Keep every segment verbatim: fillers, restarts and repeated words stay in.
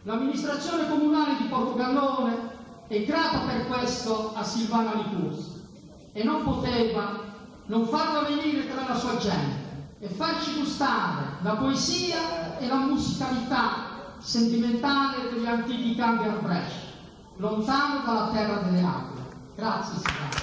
L'amministrazione comunale di Portogallone è grata per questo a Silvana Licursi e non poteva non farla venire tra la sua gente e farci gustare la poesia e la musicalità sentimentale degli antichi canti al Brescia, lontano dalla terra delle aquile. Grazie Silvana.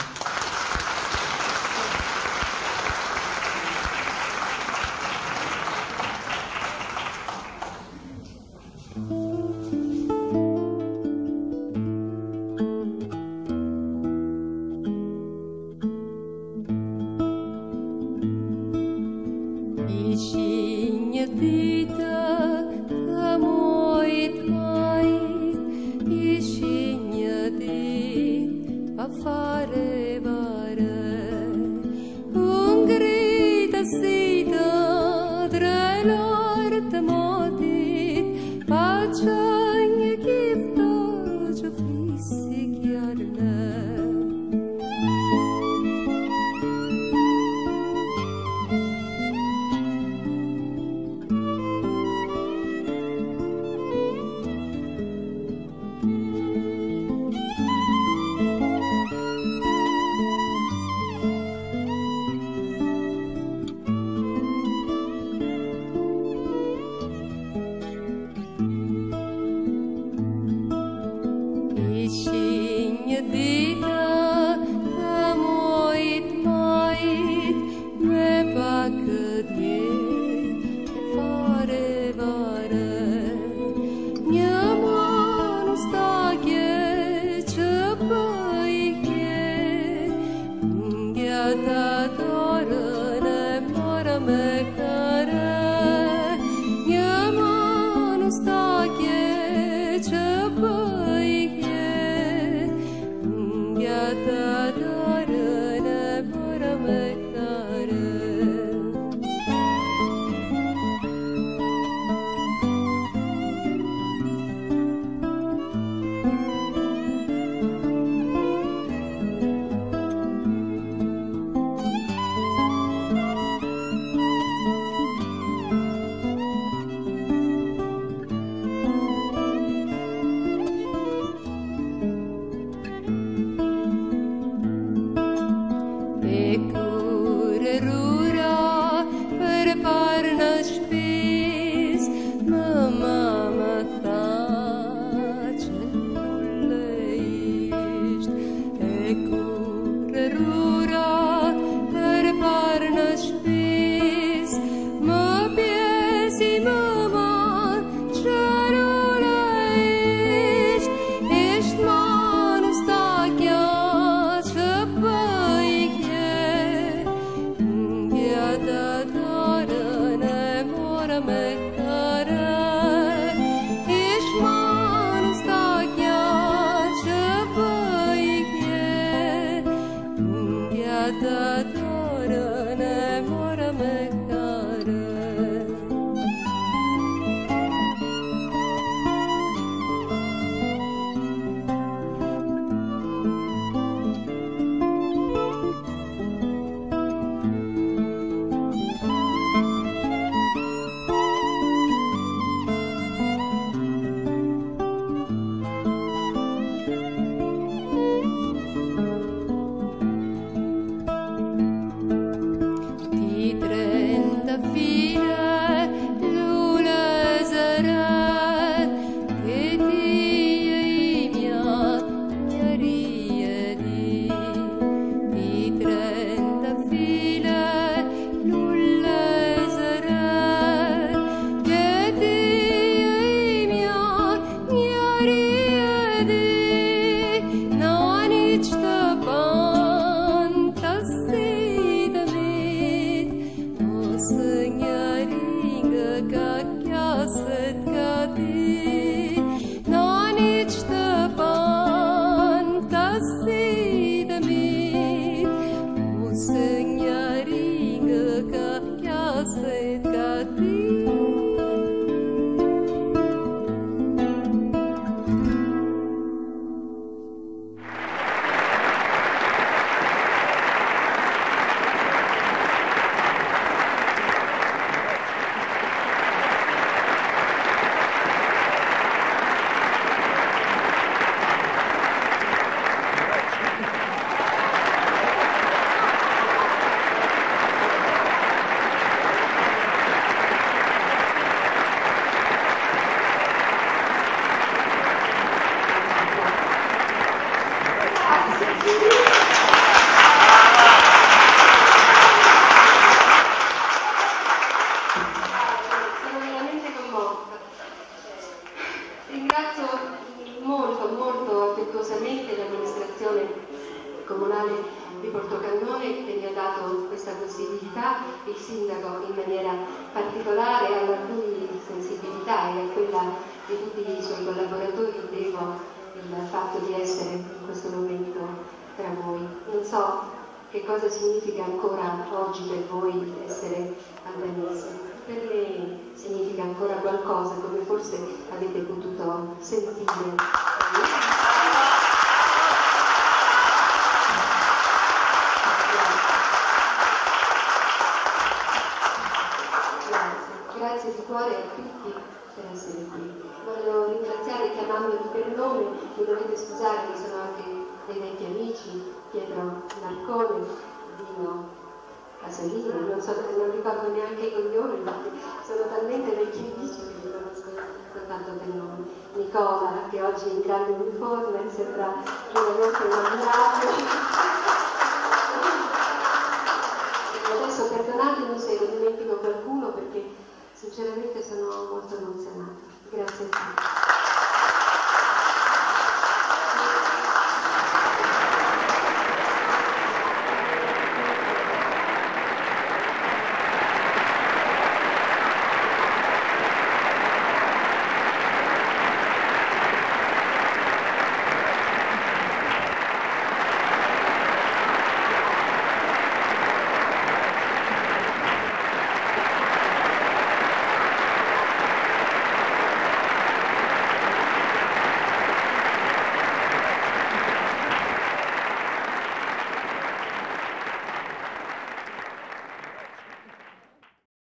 comunale di Portocannone, che mi ha dato questa possibilità, il sindaco in maniera particolare, alla cui sensibilità e a quella di tutti i suoi collaboratori devo il fatto di essere in questo momento tra voi. Non so che cosa significa ancora oggi per voi essere albanese. Per me significa ancora qualcosa, come forse avete potuto sentire. Grazie, grazie di cuore a tutti per essere qui. Voglio ringraziare chiamandovi per nome, mi dovete scusare, mi sono anche dei vecchi amici, Pietro Marcone, Dino Casalini, non, so, non ricordo neanche i cognomi, perché sono talmente vecchi amici che li conosco soltanto per nome. Nicola, che oggi è in grande uniforme, sembra veramente un abbraccio.